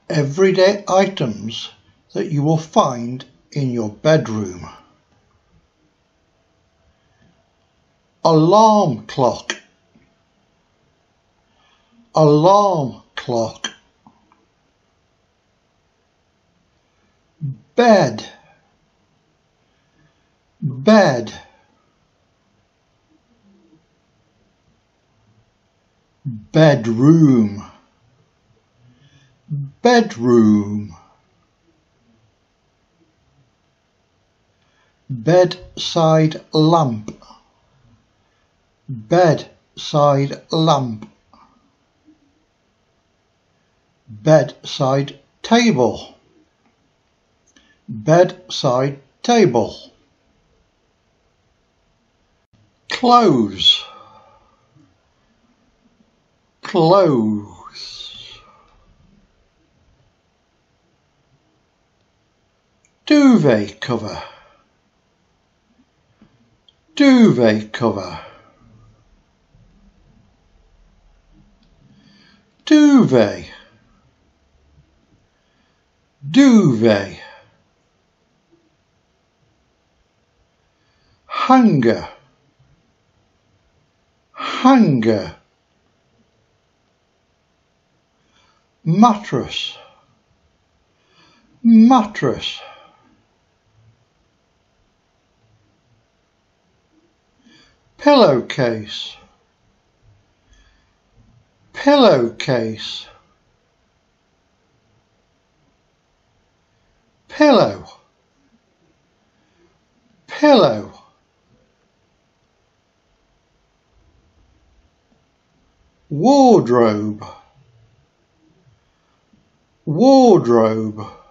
Everyday items that you will find in your bedroom. Alarm clock. Alarm clock. Bed. Bed. Bedroom. Bedroom. Bedside lamp. Bedside lamp. Bedside table. Bedside table. Clothes. Clothes. Duvet cover. Duvet cover. Duvet. Duvet. Hanger. Hanger. Mattress. Mattress. Pillowcase. Pillowcase. Pillow. Pillow. Wardrobe. Wardrobe.